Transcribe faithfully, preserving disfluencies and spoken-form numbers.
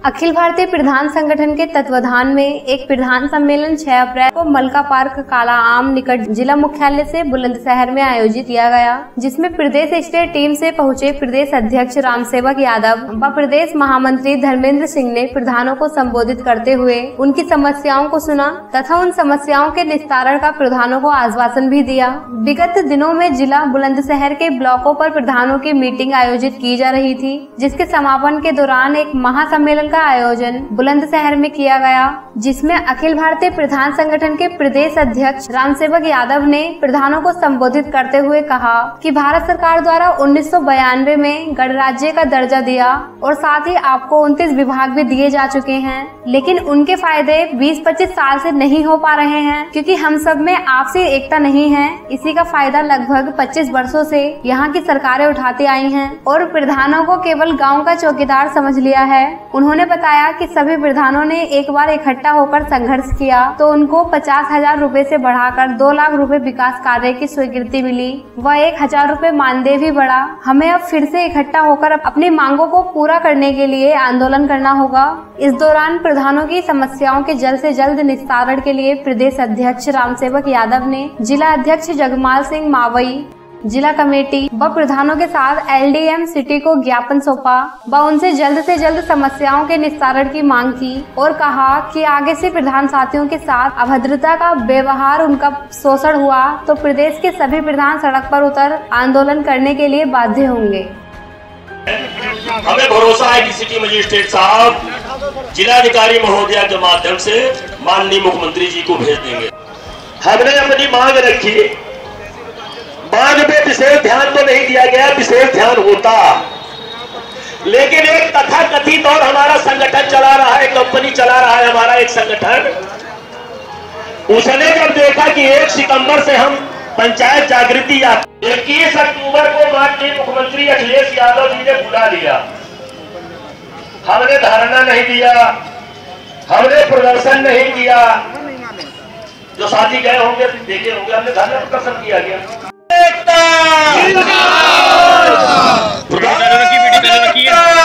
अखिल भारतीय प्रधान संगठन के तत्वाधान में एक प्रधान सम्मेलन छह अप्रैल को मलका पार्क काला आम निकट जिला मुख्यालय से बुलंदशहर में आयोजित किया गया, जिसमें प्रदेश स्टेट टीम से पहुंचे प्रदेश अध्यक्ष रामसेवक यादव व प्रदेश महामंत्री धर्मेंद्र सिंह ने प्रधानों को संबोधित करते हुए उनकी समस्याओं को सुना तथा उन समस्याओं के निस्तारण का प्रधानों को आश्वासन भी दिया। विगत दिनों में जिला बुलंदशहर के ब्लॉकों पर प्रधानों की मीटिंग आयोजित की जा रही थी, जिसके समापन के दौरान एक महासम्मेलन का आयोजन बुलंदशहर में किया गया, जिसमें अखिल भारतीय प्रधान संगठन के प्रदेश अध्यक्ष रामसेवक यादव ने प्रधानों को संबोधित करते हुए कहा कि भारत सरकार द्वारा उन्नीस सौ बयानवे में गणराज्य का दर्जा दिया और साथ ही आपको उनतीस विभाग भी दिए जा चुके हैं, लेकिन उनके फायदे बीस पच्चीस साल से नहीं हो पा रहे हैं क्योंकि हम सब में आपसी एकता नहीं है। इसी का फायदा लगभग पच्चीस वर्षों से यहाँ की सरकारें उठाती आई हैं और प्रधानों को केवल गाँव का चौकीदार समझ लिया है। उन्होंने बताया कि सभी प्रधानों ने एक बार इकट्ठा होकर संघर्ष किया तो उनको पचास हजार रूपए से बढ़ाकर दो लाख रुपए विकास कार्य की स्वीकृति मिली व एक हजार रूपए मानदेय भी बढ़ा। हमें अब फिर से इकट्ठा होकर अपनी मांगों को पूरा करने के लिए आंदोलन करना होगा। इस दौरान प्रधानों की समस्याओं के जल्द से जल्द निस्तारण के लिए प्रदेश अध्यक्ष रामसेवक यादव ने जिला अध्यक्ष जगमाल सिंह मावई, जिला कमेटी व प्रधानों के साथ एलडीएम सिटी को ज्ञापन सौंपा व उनसे जल्द से जल्द समस्याओं के निस्तारण की मांग की और कहा कि आगे से प्रधान साथियों के साथ अभद्रता का व्यवहार, उनका शोषण हुआ तो प्रदेश के सभी प्रधान सड़क पर उतर आंदोलन करने के लिए बाध्य होंगे। हमें भरोसा है कि सिटी मजिस्ट्रेट साहब जिलाधिकारी महोदया के माध्यम से माननीय मुख्यमंत्री जी को भेज देंगे। हमने अपनी मांग रखी, मांग पे विशेष ध्यान तो नहीं दिया गया, विशेष ध्यान होता, लेकिन एक तथा कथित और हमारा संगठन चला रहा है, कंपनी चला रहा है हमारा एक संगठन, उसने जब देखा कि एक सितंबर से हम पंचायत जागृति इक्कीस अक्टूबर को माननीय मुख्यमंत्री अखिलेश यादव जी ने बुला लिया, हमने धरना नहीं दिया, हमने प्रदर्शन नहीं किया। जो साथी गए होंगे देखे होंगे, हमने धरना प्रदर्शन किया गया। प्रधान